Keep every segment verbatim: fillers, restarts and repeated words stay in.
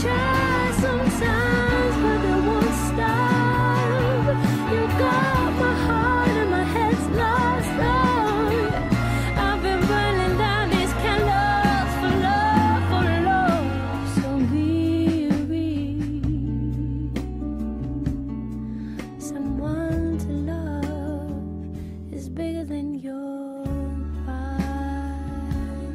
try sometimes, but they won't stop. You got my heart and my head's lost. Oh, I've been burning down these candles for love, for love. So weary, someone to love is bigger than your pride.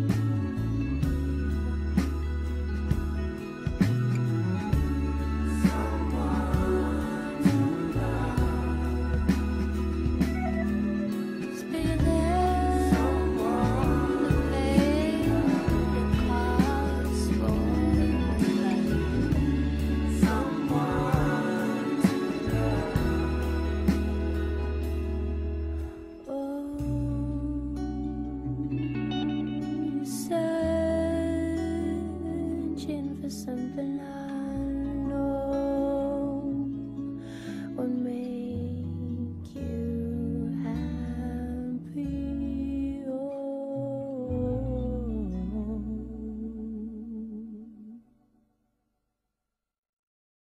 Someone to love is bigger than someone to pay the cost for life. Someone to love. Oh, you're searching for something else.